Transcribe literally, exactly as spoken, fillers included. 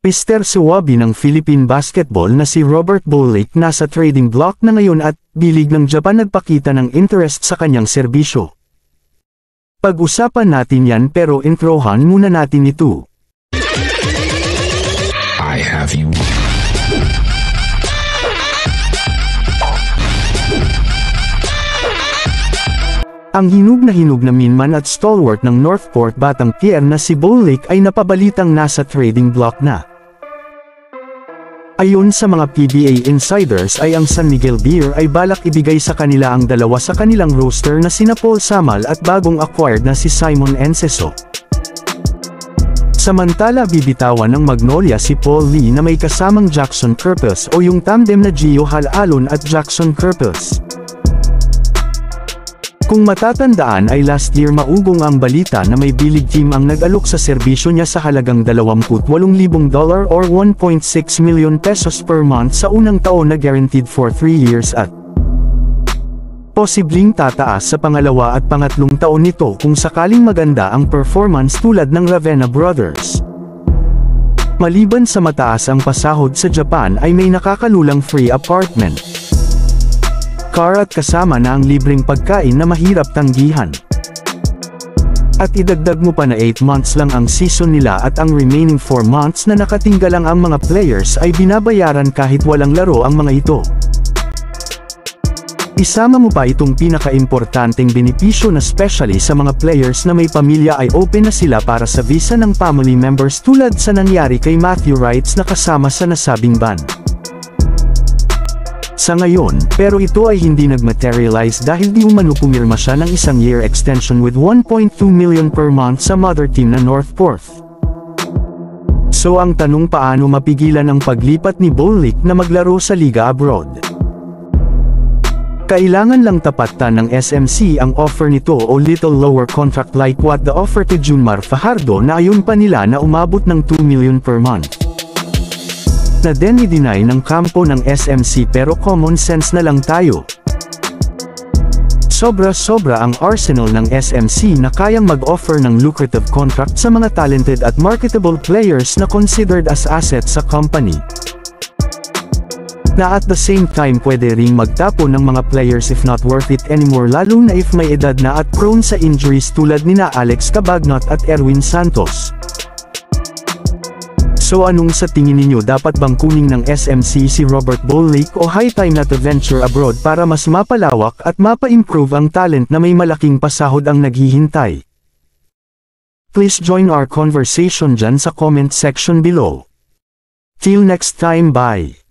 Mister Suwabi ng Philippine Basketball na si Robert Bolick nasa trading block na ngayon at bilig ng Japan nagpakita ng interest sa kanyang serbisyo. Pag-usapan natin yan pero introhan muna natin ito. I have you. Ang hinug na hinug na minman at stalwart ng Northport Batang Pier na si Bolick ay napabalitang nasa trading block na. Ayon sa mga P B A insiders ay ang San Miguel Beer ay balak ibigay sa kanila ang dalawa sa kanilang roster na sina Paul Samal at bagong acquired na si Simon Enceso. Samantala bibitawan ng Magnolia si Paul Lee na may kasamang Jackson Kerpes o yung tandem na Gio Halalon at Jackson Kerpes. Kung matatandaan ay last year maugong ang balita na may bilig team ang nag-alok sa serbisyo niya sa halagang dalawampu't walong libong dolar or one point six million pesos per month sa unang taon na guaranteed for three years at posibleng tataas sa pangalawa at pangatlong taon nito kung sakaling maganda ang performance tulad ng Ravenna Brothers. Maliban sa mataas ang pasahod sa Japan ay may nakakalulang free apartment, car at kasama na ang libreng pagkain na mahirap tanggihan. At idagdag mo pa na eight months lang ang season nila at ang remaining four months na nakatinggalang ang mga players ay binabayaran kahit walang laro ang mga ito. Isama mo pa itong pinaka-importanteng benepisyo na specially sa mga players na may pamilya ay open na sila para sa visa ng family members tulad sa nangyari kay Matthew Wrights na kasama sa nasabing ban. Sa ngayon, pero ito ay hindi nag-materialize dahil di umano pumirma siya ng isang year extension with one point two million per month sa mother team na Northport. So ang tanong paano mapigilan ang paglipat ni Bolick na maglaro sa liga abroad? Kailangan lang tapatan ng S M C ang offer nito o little lower contract like what the offer to Junmar Fajardo na ayon pa nila na umabot ng two million per month. Na din i-deny ng kampo ng S M C pero common sense na lang tayo. Sobra-sobra ang arsenal ng S M C na kayang mag-offer ng lucrative contract sa mga talented at marketable players na considered as assets sa company. Na at the same time pwede ring magtapo ng mga players if not worth it anymore lalo na if may edad na at prone sa injuries tulad nina Alex Cabagnot at Erwin Santos. So anong sa tingin ninyo, dapat bang kuning ng S M C si Robert Bolick o high time na to venture abroad para mas mapalawak at mapa-improve ang talent na may malaking pasahod ang naghihintay? Please join our conversation dyan sa comment section below. Till next time, bye!